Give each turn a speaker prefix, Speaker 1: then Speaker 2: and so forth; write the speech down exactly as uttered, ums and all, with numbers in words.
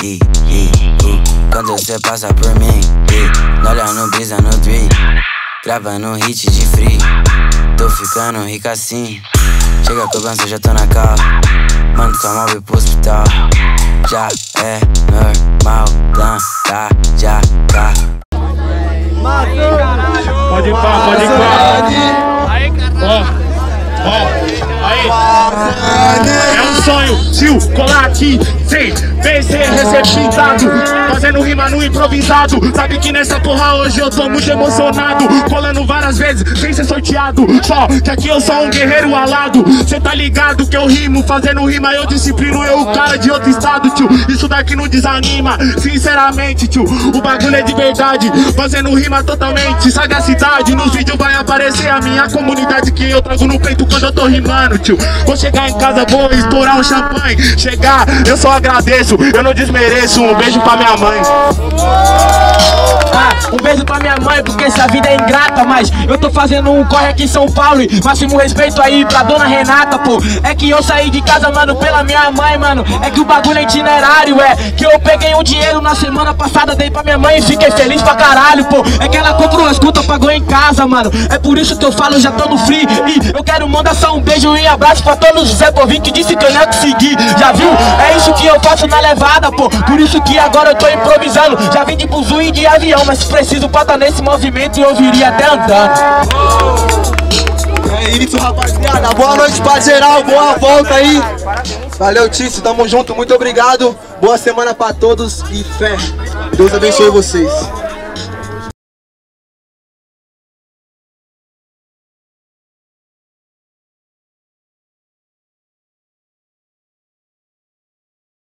Speaker 1: e, e, e. Quando você passa por mim, e, olhando brisa no tree, gravando hit de free. Tô ficando rico assim. Chega a cobrança, já tô na cal. Mando sua móvel pro hospital. Já é normal, planta, já tá.
Speaker 2: Pode ir pá, pode ir pá. Aí, caralho. Ó, ó, aí. É um sonho, tio, colar aqui, sem vencer, receptado. Fazendo rima no improvisado. Sabe que nessa porra hoje eu tô muito emocionado. Colando várias vezes, sem ser sorteado. Só que aqui eu sou um guerreiro alado. Cê tá ligado que eu rimo, fazendo rima eu disciplino. Eu o cara de outro estado, tio. Isso daqui não desanima, sinceramente, tio. O bagulho é de verdade, fazendo rima totalmente. Sagacidade, nos vídeos vai aparecer a minha comunidade que eu trago no peito quando eu tô rimando, tio. Vou chegar em casa, vou estourar um champanhe. Chegar, eu só agradeço, eu não desmereço. Um beijo pra minha mãe.
Speaker 3: Ah, um beijo pra minha mãe, porque essa vida é ingrata. Mas eu tô fazendo um corre aqui em São Paulo e máximo respeito aí pra dona Renata, pô. É que eu saí de casa, mano, pela minha mãe, mano. É que o bagulho é itinerário, é que eu peguei um dinheiro na semana passada, dei pra minha mãe e fiquei feliz pra caralho, pô. É que ela comprou as contas, pagou em casa, mano. É por isso que eu falo, já tô no free. E eu quero mandar só um beijo e abraço pra todos os Zé Povinho que disse que eu não ia conseguir. Já viu? É isso que eu faço na levada, pô. Por isso que agora eu tô improvisando. Já vim de buzu e de avião, mas se preciso pra tá nesse movimento eu viria até andando.
Speaker 4: É isso, rapaziada. Boa noite pra geral, boa volta aí. Valeu, Tício, tamo junto, muito obrigado. Boa semana pra todos e fé. Deus abençoe vocês.